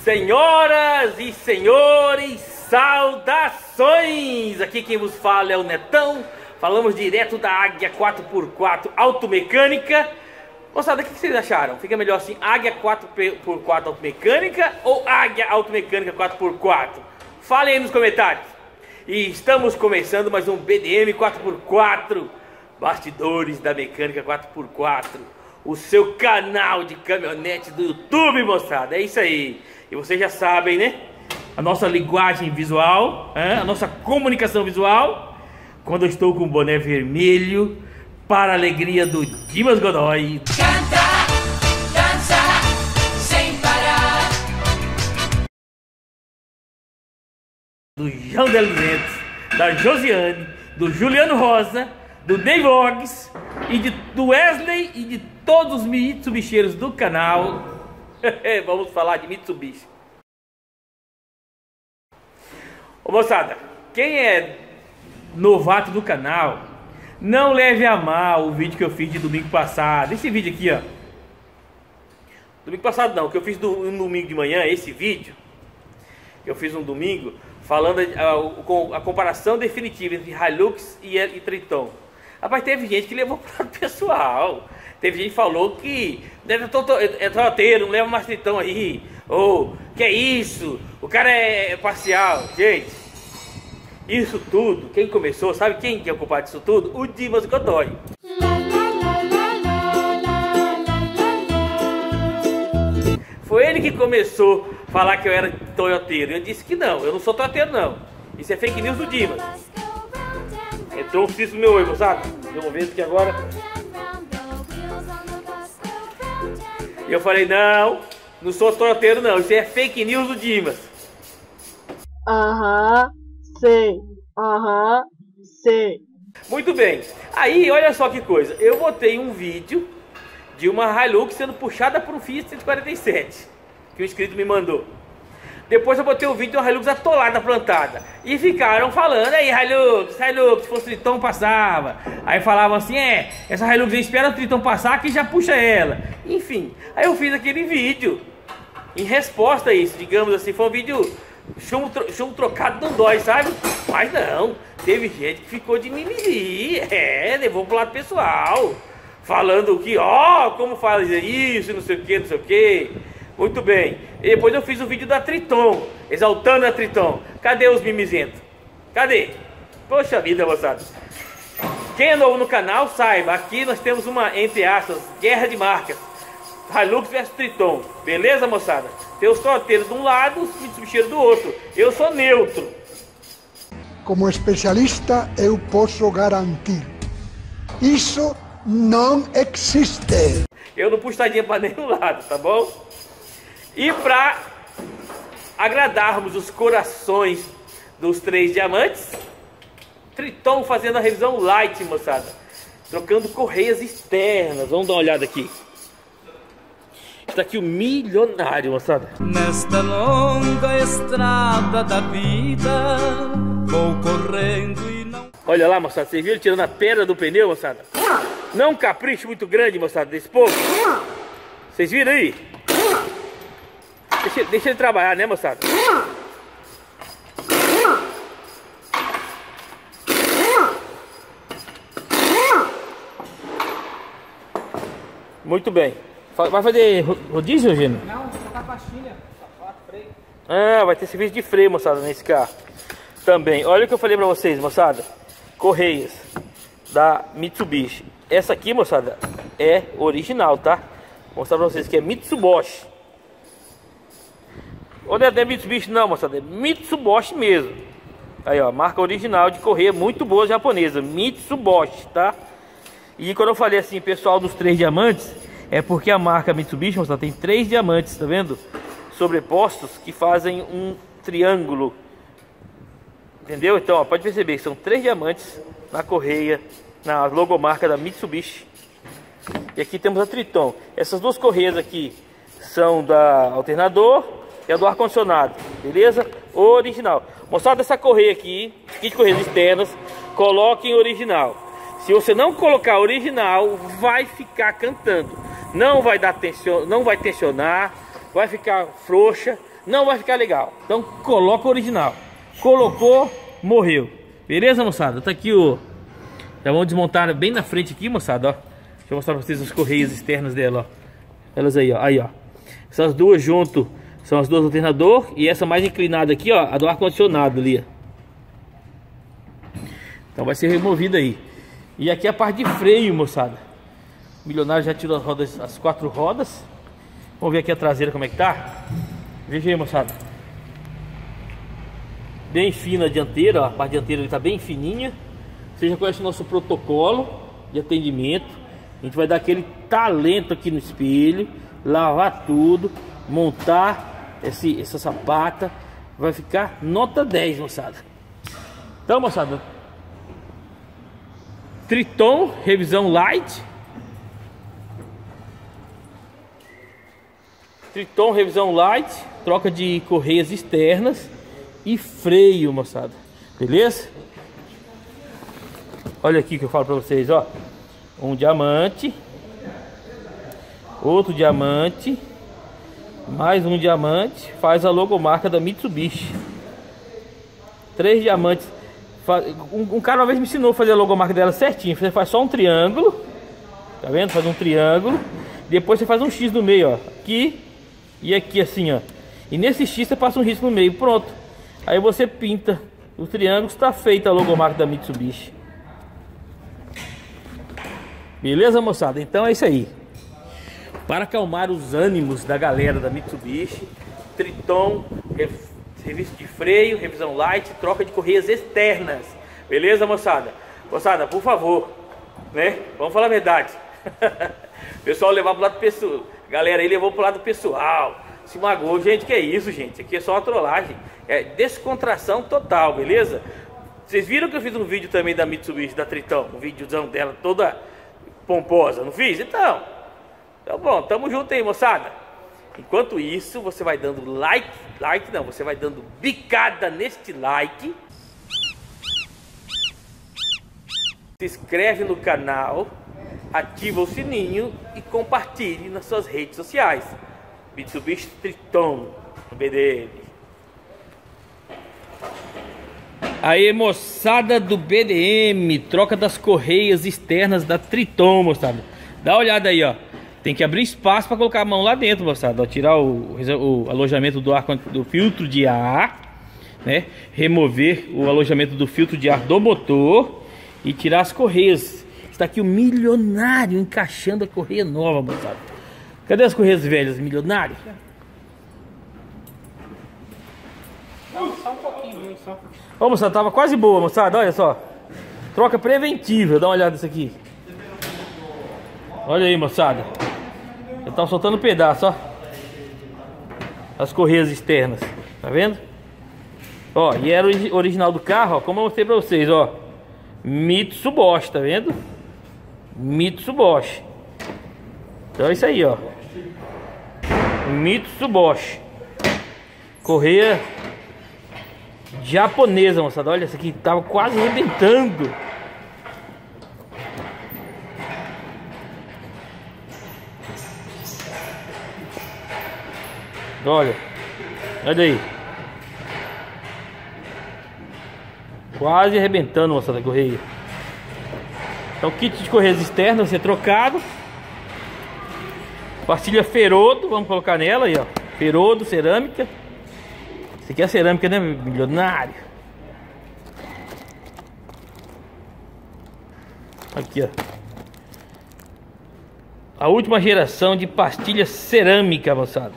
Senhoras e senhores, saudações! Aqui quem vos fala é o Netão. Falamos direto da Águia 4x4 Automecânica. Moçada, o que vocês acharam? Fica melhor assim, Águia 4x4 Automecânica ou Águia Automecânica 4x4? Falem aí nos comentários. E estamos começando mais um BDM 4x4, Bastidores da Mecânica 4x4, o seu canal de caminhonete do YouTube, moçada. É isso aí. E vocês já sabem, né? A nossa linguagem visual, a nossa comunicação visual, quando eu estou com o boné vermelho, para a alegria do Dimas Godoy. Canta, dança, sem parar. Do João de Alimentos, da Josiane, do Juliano Rosa, do Ney Vlogs e do Wesley e de todos os Mitsubisheiros do canal. Vamos falar de Mitsubishi. Ô moçada, quem é novato do canal, não leve a mal o vídeo que eu fiz de domingo passado. Esse vídeo aqui, ó. Domingo passado não, que eu fiz um domingo de manhã, esse vídeo. Eu fiz um domingo falando com a comparação definitiva entre Hilux e Triton. Rapaz, teve gente que levou para o pessoal. Teve gente que falou que é troteiro, não leva mais Triton aí. Ou, que é isso? O cara é parcial. Gente, isso tudo, quem começou, sabe quem que é o culpado disso tudo? O Dimas Godoy. Foi ele que começou a falar que eu era toyoteiro. Eu disse que não, eu não sou toyoteiro não. Isso é fake news do Dimas. Entrou um cisco no meu olho, sabe? Deu uma vez que agora... E eu falei, não sou toyoteiro não, isso é fake news do Dimas. Sei. Muito bem, aí olha só que coisa, eu botei um vídeo de uma Hilux sendo puxada por um Fiat 147, que o inscrito me mandou. Depois eu botei o vídeo de uma Hilux atolada, plantada. E ficaram falando, aí Hilux, se fosse Triton passava. Aí falavam assim, essa Hilux aí espera o Triton passar que já puxa ela. Enfim, aí eu fiz aquele vídeo em resposta a isso, digamos assim, foi um vídeo chumbo trocado não dói, sabe? Mas não, teve gente que ficou de mimimi, levou pro lado pessoal. Falando que, como faz isso, não sei o que. Muito bem. E depois eu fiz o vídeo da Triton, exaltando a Triton. Cadê os mimizentos? Cadê? Poxa vida, moçada. Quem é novo no canal, saiba, aqui nós temos uma, entre aspas, guerra de marcas. Hilux versus Triton. Beleza, moçada? Tem os troteiros de um lado, os Mitsubisheiros do outro. Eu sou neutro. Como especialista, eu posso garantir. Isso não existe. Eu não puxo tadinha para nenhum lado, tá bom? E para agradarmos os corações dos três diamantes, Triton fazendo a revisão light, moçada. Trocando correias externas. Vamos dar uma olhada aqui. Está aqui o milionário, moçada. Nesta longa estrada da vida, vou correndo e não... Olha lá, moçada. Vocês viram tirando a pedra do pneu, moçada? Não um capricho muito grande, moçada, desse povo. Vocês viram aí? Deixa ele trabalhar, né, moçada? Muito bem. Vai fazer rodízio, Eugênio? Não, vou botar pastilha, sapato, freio. Vai ter serviço de freio, moçada, nesse carro. Também. Olha o que eu falei pra vocês, moçada. Correias da Mitsubishi. Essa aqui, moçada, é original, tá? Vou mostrar pra vocês que é Mitsubishi. Ou não é Mitsubishi não, moçada, é Mitsubishi mesmo. Aí, ó, marca original de correia muito boa japonesa, Mitsubishi, tá? E quando eu falei assim, pessoal dos três diamantes, é porque a marca Mitsubishi, moçada, tem 3 diamantes, tá vendo? Sobrepostos que fazem um triângulo. Entendeu? Então, ó, pode perceber que são 3 diamantes na correia, na logomarca da Mitsubishi. E aqui temos a Triton. Essas duas correias aqui são da alternador e a do ar-condicionado, beleza? Original. Moçada, essa correia aqui, kit de correias externas, coloque em original. Se você não colocar original, vai ficar cantando. Não vai dar tension, não vai tensionar, vai ficar frouxa, não vai ficar legal. Então coloca o original. Colocou, morreu. Beleza, moçada? Tá aqui o... Já vamos desmontar bem na frente aqui, moçada, ó. Deixa eu mostrar pra vocês as correias externas dela, ó. Elas aí, ó. Aí, ó. Essas duas junto são as duas alternador. E essa mais inclinada aqui, ó, a do ar-condicionado ali, ó. Então vai ser removida aí. E aqui a parte de freio, moçada. O milionário já tirou as rodas, as 4 rodas. Vamos ver aqui a traseira como é que tá. Veja aí, moçada. Bem fina a dianteira, ó. A parte dianteira ali tá bem fininha. Você já conhece o nosso protocolo de atendimento. A gente vai dar aquele talento aqui no espelho, lavar tudo, montar essa sapata. Vai ficar nota 10, moçada. Então, moçada, Triton, revisão light. Triton, revisão light. Troca de correias externas e freio, moçada. Beleza? Olha aqui que eu falo pra vocês, ó. Um diamante. Outro diamante. Mais um diamante. Faz a logomarca da Mitsubishi. 3 diamantes. Um cara uma vez me ensinou a fazer a logomarca dela certinho. Você faz só um triângulo. Tá vendo? Faz um triângulo. Depois você faz um X no meio, ó. Aqui e aqui assim, ó. E nesse X você passa um risco no meio. Pronto. Aí você pinta o triângulo. Está feita a logomarca da Mitsubishi. Beleza, moçada? Então é isso aí. Para acalmar os ânimos da galera da Mitsubishi, Triton, serviço de freio, revisão light, troca de correias externas. Beleza, moçada? Moçada, por favor, né? Vamos falar a verdade. O pessoal levar pro lado pessoal. Galera aí levou pro lado pessoal. Se magoou. Gente, que é isso, gente? Aqui é só uma trollagem. É descontração total, beleza? Vocês viram que eu fiz um vídeo também da Mitsubishi, da Triton? Um videozão dela toda pomposa, não fiz? Então bom, tamo junto aí, moçada. Enquanto isso, você vai dando você vai dando bicada neste like. Se inscreve no canal, ativa o sininho e compartilhe nas suas redes sociais. Mitsubishi Triton, no BDM. Aí, moçada do BDM, troca das correias externas da Triton, moçada. Dá uma olhada aí, ó. Tem que abrir espaço para colocar a mão lá dentro, moçada. Ó, tirar o alojamento do filtro de ar, né? Remover o alojamento do filtro de ar do motor e tirar as correias. Está aqui o milionário encaixando a correia nova, moçada. Cadê as correias velhas, milionário? Só um pouquinho, só. Ó, moçada, tava quase boa, moçada. Olha só. Troca preventiva. Dá uma olhada nisso aqui. Olha aí, moçada. Já tá soltando pedaço, ó. As correias externas. Tá vendo? Ó, e era o original do carro, ó. Como eu mostrei pra vocês, ó. Mitsubishi, tá vendo? Mitsubishi. Então é isso aí, ó. Mitsubishi. Correia japonesa, moçada. Olha, essa aqui tava quase arrebentando. Olha aí. Quase arrebentando, moçada, a correia. Então, kit de correias externas vai ser trocado. Pastilha Ferodo, vamos colocar nela aí, ó. Ferodo, cerâmica. Esse aqui é cerâmica, né, milionário? Aqui, ó. A última geração de pastilha cerâmica, moçada.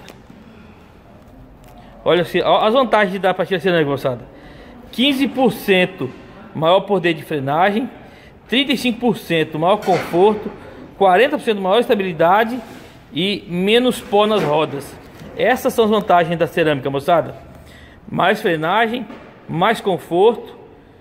Olha assim, ó, as vantagens da pastilha cerâmica, moçada. 15% maior poder de frenagem, 35% maior conforto, 40% maior estabilidade e menos pó nas rodas. Essas são as vantagens da cerâmica, moçada. Mais frenagem, mais conforto,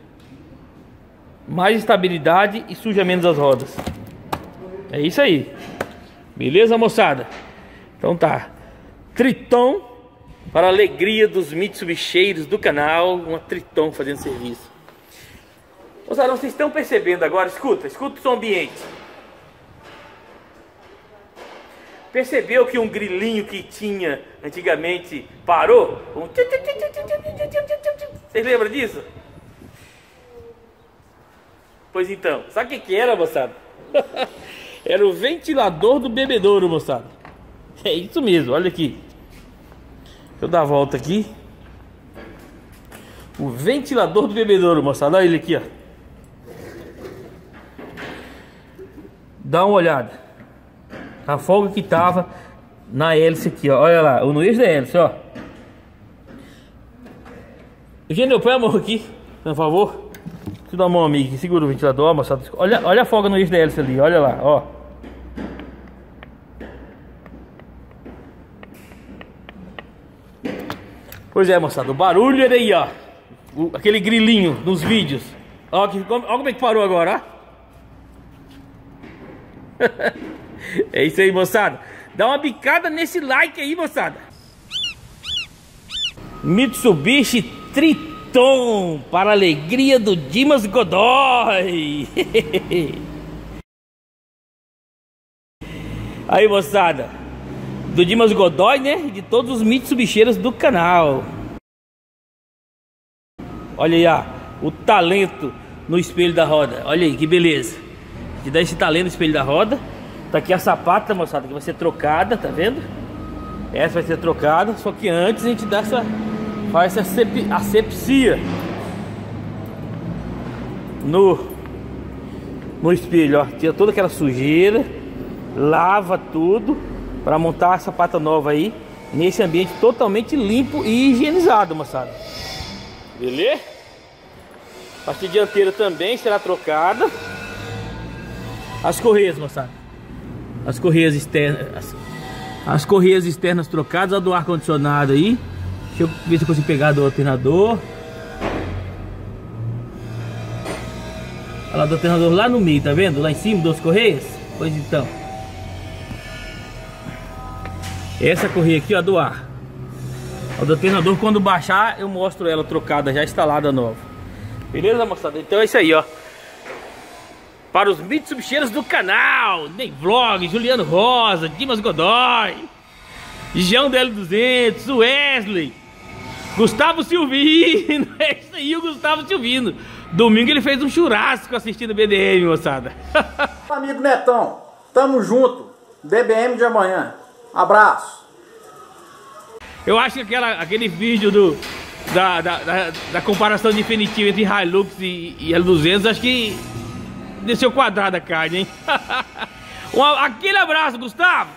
mais estabilidade e suja menos as rodas. É isso aí. Beleza, moçada? Então tá. Triton, para a alegria dos Mitsubisheiros do canal, uma Triton fazendo serviço. Moçada, vocês estão percebendo agora? Escuta o som ambiente. Percebeu que um grilinho que tinha antigamente parou? Vocês lembram disso? Pois então, sabe o que era, moçada? Era o ventilador do bebedouro, moçada. É isso mesmo, olha aqui. Deixa eu dar a volta aqui. O ventilador do bebedouro, moçada. Olha ele aqui, ó. Dá uma olhada. A folga que tava na hélice aqui, ó. Olha lá, no eixo da hélice, ó. Eugênio, põe a mão aqui, por favor. Deixa eu dar a mão, amigo. Segura o ventilador, ó, moçada. Olha a folga no eixo da hélice ali, olha lá, ó. Pois é, moçada, o barulho era aí, ó. Aquele grilinho nos vídeos. Ó, como é que parou agora, ó. É isso aí, moçada. Dá uma bicada nesse like aí, moçada. Mitsubishi Triton, para a alegria do Dimas Godoy. Aí, moçada, do Dimas Godoy, né? De todos os Mitsubisheiros do canal. Olha aí, ó, o talento no espelho da roda. Olha aí, que beleza. De dar esse talento no espelho da roda. Tá aqui a sapata, moçada, que vai ser trocada, tá vendo? Essa vai ser trocada, só que antes a gente dá faz essa asepsia no espelho, ó. Tira toda aquela sujeira, lava tudo para montar a sapata nova aí, nesse ambiente totalmente limpo e higienizado, moçada. Beleza? A parte dianteira também será trocada. As correias, moçada. As correias externas. As correias externas trocadas. A do ar-condicionado aí. Deixa eu ver se eu consigo pegar do alternador. Olha lá do alternador lá no meio, tá vendo? Lá em cima das correias. Pois então. Essa correia aqui, ó, do ar. A do alternador, quando baixar, eu mostro ela trocada, já instalada nova. Beleza, moçada? Então é isso aí, ó. Para os Mitsubisheiros do canal, Ney Vlog, Juliano Rosa, Dimas Godoy, João DL200, Wesley, Gustavo Silvino. É isso aí, o Gustavo Silvino. Domingo ele fez um churrasco assistindo BDM, moçada. Amigo Netão, tamo junto. DBM de amanhã. Abraço. Eu acho que aquele vídeo da comparação definitiva entre Hilux e L200, acho que desceu quadrada a carne, hein? Aquele abraço, Gustavo!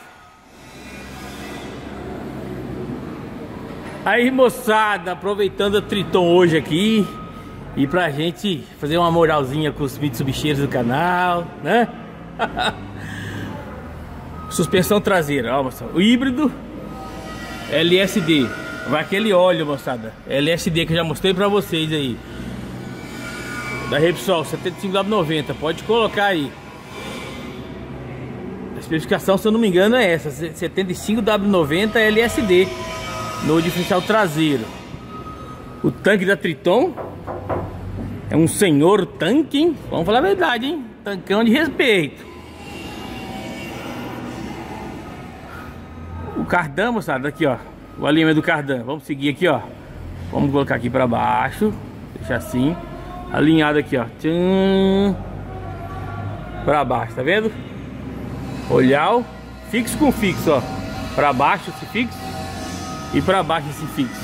Aí, moçada, aproveitando a Triton hoje aqui, e pra gente fazer uma moralzinha com os Mitsubisheiros do canal, né? Suspensão traseira, ó, moçada. O híbrido LSD. Vai aquele óleo, moçada, LSD que eu já mostrei pra vocês aí, da Repsol, 75W90. Pode colocar aí. A especificação, se eu não me engano, é essa, 75W90 LSD no diferencial traseiro. O tanque da Triton é um senhor tanque, hein? Vamos falar a verdade, hein? Tancão de respeito. O cardan, moçada, aqui, ó. O alinhamento do cardan. Vamos seguir aqui, ó. Vamos colocar aqui pra baixo. Deixa assim. Alinhado aqui, ó. Tchum. Pra baixo, tá vendo? Olhar fixo com fixo, ó. Pra baixo esse fixo e pra baixo esse fixo.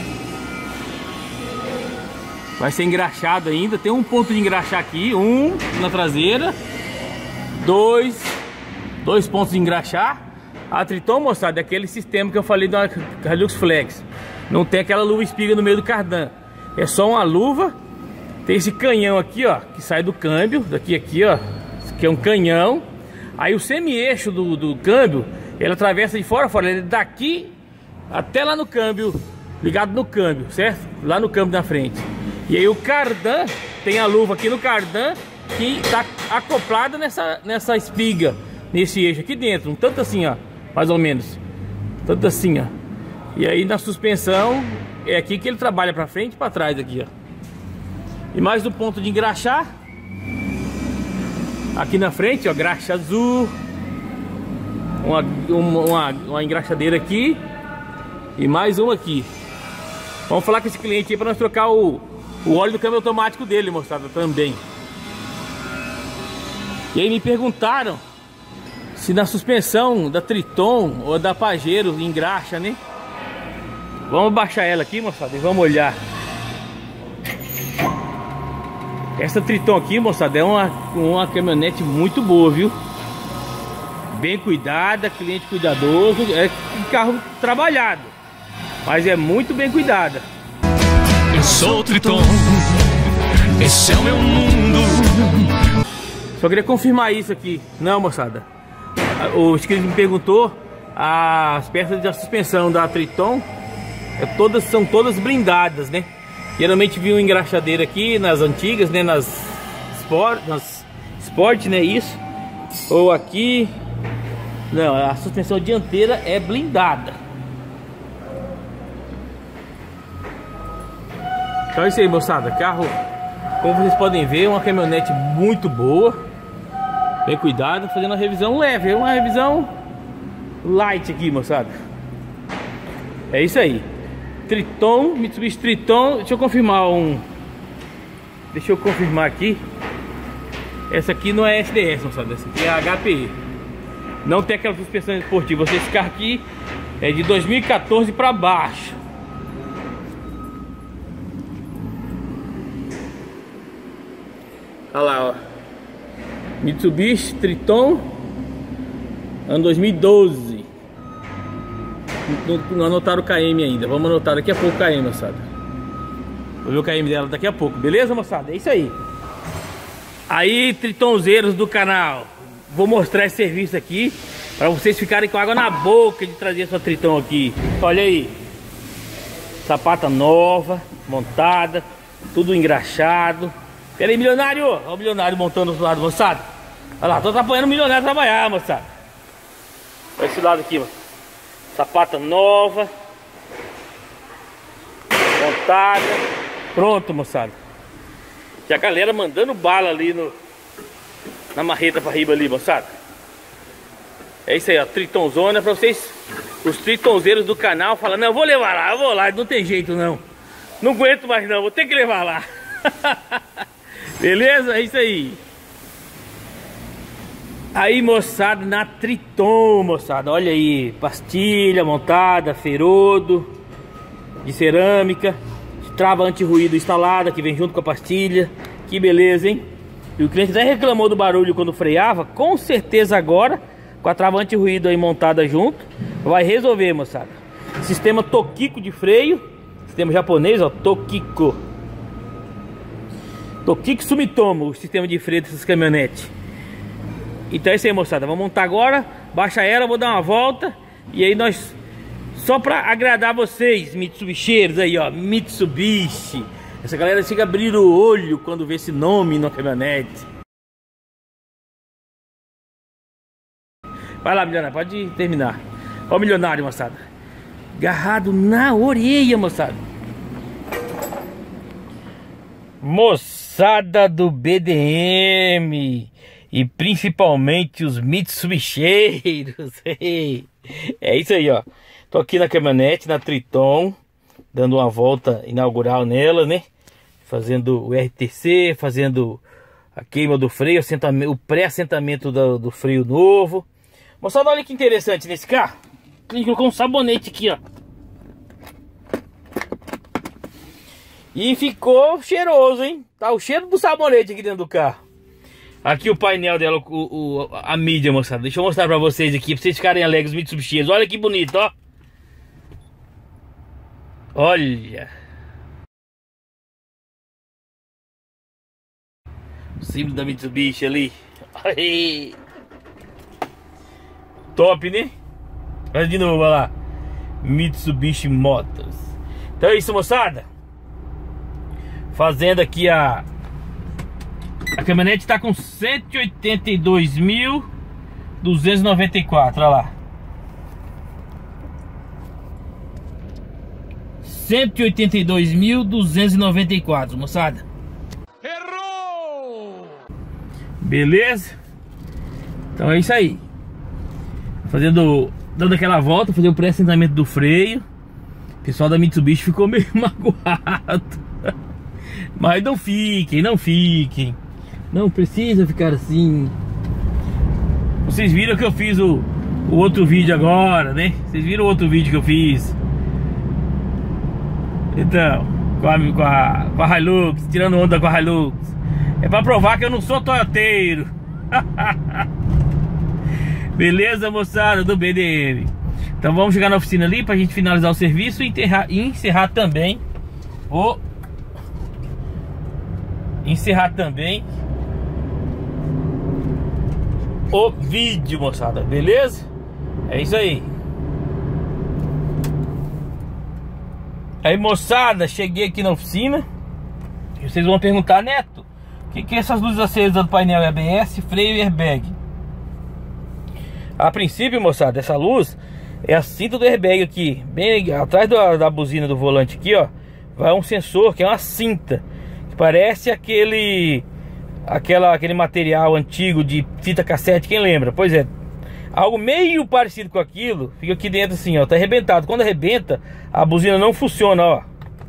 Vai ser engraxado ainda. Tem um ponto de engraxar aqui. Um na traseira. Dois pontos de engraxar. A Triton, moçada, é aquele sistema que eu falei da Hilux Flex. Não tem aquela luva espiga no meio do cardan. É só uma luva. Tem esse canhão aqui, ó, que sai do câmbio. Daqui aqui, ó, que é um canhão. Aí o semi-eixo do câmbio, ele atravessa de fora a fora. Ele daqui até lá no câmbio, ligado no câmbio, certo? Lá no câmbio da frente. E aí o cardan, tem a luva aqui no cardan, que tá acoplada nessa espiga, nesse eixo aqui dentro. Um tanto assim, ó, mais ou menos. Tanto assim, ó. E aí na suspensão, é aqui que ele trabalha pra frente e pra trás aqui, ó. E mais do ponto de engraxar. Aqui na frente, ó, graxa azul. uma engraxadeira aqui e mais uma aqui. Vamos falar com esse cliente aí para nós trocar o óleo do câmbio automático dele, moçada, também. E aí me perguntaram se na suspensão da Triton ou da Pajero engraxa, né? Vamos baixar ela aqui, moçada, e vamos olhar. Essa Triton aqui, moçada, é uma caminhonete muito boa, viu? Bem cuidada, cliente cuidadoso. É um carro trabalhado, mas é muito bem cuidada. Eu sou o Triton, esse é o meu mundo. Só queria confirmar isso aqui. Não, moçada, o inscrito me perguntou, as peças da suspensão da Triton são todas blindadas, né? Geralmente vi uma engraxadeira aqui nas antigas, né? Nas Sport, né? Isso. Ou aqui. Não, a suspensão dianteira é blindada. Então é isso aí, moçada. Carro, como vocês podem ver, é uma caminhonete muito boa, bem cuidada, fazendo uma revisão leve, uma revisão light aqui, moçada. É isso aí. Triton, Mitsubishi Triton. Deixa eu confirmar aqui. Essa aqui não é SDS, moçada. Essa aqui é a HPE. Não tem aquela suspensão esportiva. Esse carro aqui é de 2014 para baixo. Olha lá, ó. Mitsubishi Triton, ano 2012. Não anotaram o KM ainda. Vamos anotar daqui a pouco o KM, moçada. Vou ver o KM dela daqui a pouco. Beleza, moçada? É isso aí. Aí, tritonzeiros do canal, vou mostrar esse serviço aqui para vocês ficarem com água na boca de trazer essa Triton aqui. Olha aí. Sapata nova, montada, tudo engraxado. Pera aí, milionário. Olha o milionário montando do lado, moçada. Olha lá, tô atrapalhando o milionário a trabalhar, moçada. Olha esse lado aqui, moçada. Sapata nova, montada. Pronto, moçada. E a galera mandando bala ali na marreta pra riba ali, moçada. É isso aí, ó, Tritonzona pra vocês, os tritonzeiros do canal, falando, não, eu vou levar lá, eu vou lá, não tem jeito não. Não aguento mais não, vou ter que levar lá. Beleza? É isso aí. Aí, moçada, na Triton, moçada, olha aí, pastilha montada, ferodo de cerâmica, trava anti-ruído instalada, que vem junto com a pastilha. Que beleza, hein? E o cliente até reclamou do barulho quando freava. Com certeza agora, com a trava anti-ruído aí montada junto, vai resolver, moçada. Sistema Tokiko de freio, sistema japonês, ó, Tokiko Sumitomo, o sistema de freio dessas caminhonetes. Então é isso aí, moçada, vamos montar agora. Baixa ela, vou dar uma volta. E aí nós, só pra agradar vocês, Mitsubisheiros aí, ó, Mitsubishi. Essa galera fica abrindo o olho quando vê esse nome na caminhonete. Vai lá, milionário, pode terminar. Ó o milionário, moçada, agarrado na orelha, moçada. Moçada do BDM e principalmente os Mitsubisheiros. É isso aí, ó. Tô aqui na caminhonete, na Triton, dando uma volta inaugural nela, né? Fazendo o RTC, fazendo a queima do freio, o pré-assentamento do freio novo. Moçada, olha que interessante nesse carro. Ele colocou um sabonete aqui, ó. E ficou cheiroso, hein? Tá o cheiro do sabonete aqui dentro do carro. Aqui o painel dela, a mídia, moçada. Deixa eu mostrar pra vocês aqui, pra vocês ficarem alegres, Mitsubishi. Olha que bonito, ó. Olha. O símbolo da Mitsubishi ali. Aí. Top, né? Olha de novo, olha lá. Mitsubishi Motors. Então é isso, moçada. Fazendo aqui a caminhonete tá com 182.294, olha lá. 182.294, moçada. Errou! Beleza? Então é isso aí. dando aquela volta, fazer o pré-assentamento do freio. O pessoal da Mitsubishi ficou meio magoado. Mas não fiquem. Não precisa ficar assim. Vocês viram que eu fiz o outro vídeo agora, né? Vocês viram o outro vídeo que eu fiz. Então, com a Hilux, tirando onda com a Hilux. É pra provar que eu não sou toyoteiro. Beleza, moçada do BDM? Então vamos chegar na oficina ali pra gente finalizar o serviço e encerrar também o vídeo, moçada. Beleza? É isso aí. Aí, moçada, cheguei aqui na oficina. E vocês vão perguntar: Neto, o que é essas luzes acesas do painel? ABS, freio e airbag? A princípio, moçada, essa luz é a cinta do airbag aqui. Bem atrás da buzina do volante aqui, ó, vai um sensor que é uma cinta, que parece aquele material antigo de fita cassete, quem lembra? Pois é, algo meio parecido com aquilo. Fica aqui dentro assim, ó, tá arrebentado. Quando arrebenta, a buzina não funciona, ó.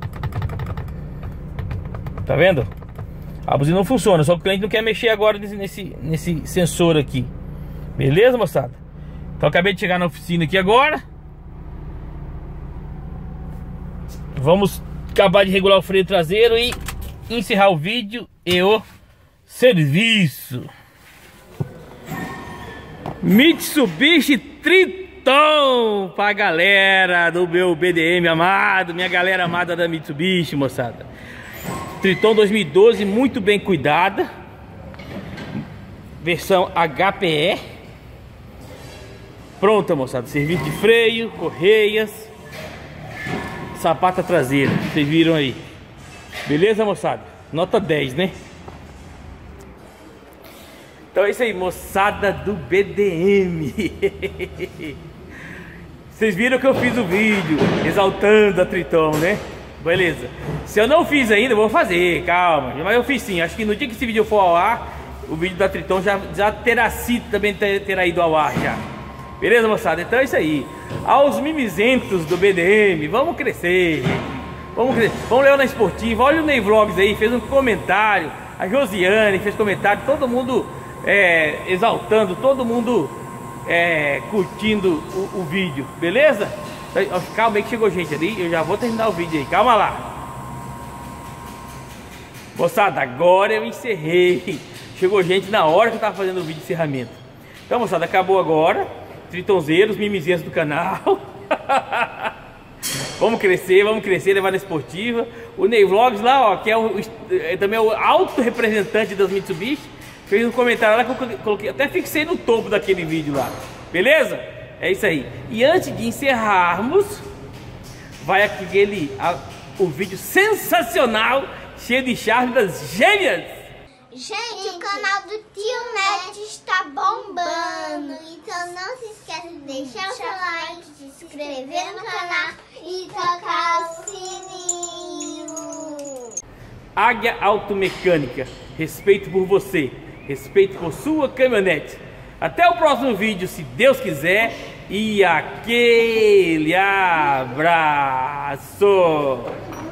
Tá vendo? A buzina não funciona, só que o cliente não quer mexer agora nesse sensor aqui. Beleza, moçada? Então acabei de chegar na oficina aqui agora. Vamos acabar de regular o freio traseiro e encerrar o vídeo e o serviço. Mitsubishi Triton pra galera do meu BDM amado, minha galera amada da Mitsubishi, moçada. Triton 2012, muito bem cuidada. Versão HPE. Pronta, moçada. Serviço de freio, correias, sapata traseira. Vocês viram aí. Beleza, moçada? Nota 10, né? Então é isso aí, moçada do BDM. Vocês viram que eu fiz o vídeo exaltando a Triton, né? Beleza. Se eu não fiz ainda, eu vou fazer, calma. Mas eu fiz sim. Acho que no dia que esse vídeo for ao ar, o vídeo da Triton já terá sido, também terá ido ao ar já. Beleza, moçada? Então é isso aí. Aos mimizentos do BDM, vamos crescer, gente. Vamos crescer. Vamos ler na esportiva. Olha o Ney Vlogs aí, fez um comentário. A Josiane fez comentário. Todo mundo exaltando, todo mundo curtindo o vídeo. Beleza? Calma aí que chegou gente ali. Eu já vou terminar o vídeo aí. Calma lá. Moçada, agora eu encerrei. Chegou gente na hora que eu tava fazendo o vídeo de encerramento. Então, moçada, acabou agora. Tritonzeiros, mimizinhos do canal. Vamos crescer, levar na esportiva. O Ney Vlogs lá, ó, que também é o alto representante das Mitsubishi, fez um comentário lá que eu coloquei, até fixei no topo daquele vídeo lá. Beleza? É isso aí. E antes de encerrarmos, vai o vídeo sensacional, cheio de charme das gêmeas. Gente, o canal do Tio Neto está bombando. Então não se esqueça de deixar o seu like, se inscrever no canal e tocar o sininho. Águia Automecânica, respeito por você, respeito por sua caminhonete. Até o próximo vídeo, se Deus quiser. E aquele abraço.